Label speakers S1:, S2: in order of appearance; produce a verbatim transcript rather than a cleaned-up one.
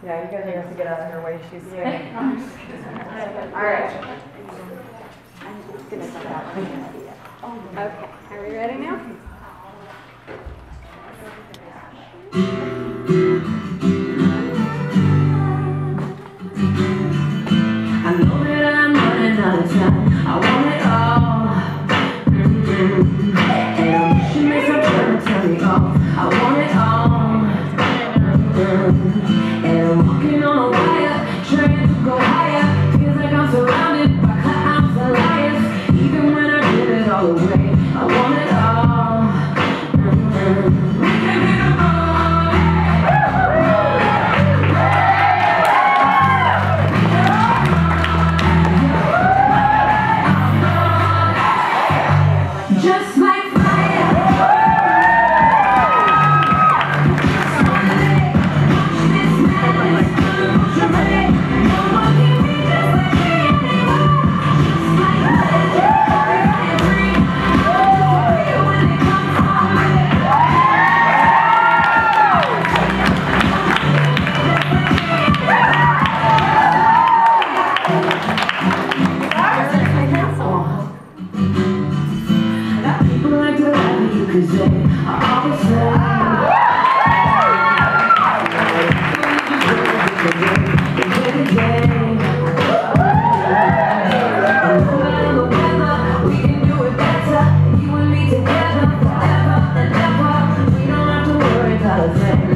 S1: Yeah, you guys are going to have to get out of her way. She's singing.
S2: All right. I'm going to start out. Okay, are we ready now?
S3: I know that I'm running out of time. I want it all. Mm-hmm. And I'm wishing that someone would turn me off. I want it all. Mm-hmm. And I'm walking on a wire, trying to go higher. Feels like I'm surrounded by clowns and liars. Even when I give it all away, I want it all. Mm-hmm. We can hit a ball. Just like fire. Watch this madness, push away. No one can be just like me anymore. Just like magic, and free. Oh, when it comes our way. People like to laugh at you 'cause they are always saying we can do it better, you and me together, forever and ever. We don't have to worry about a thing.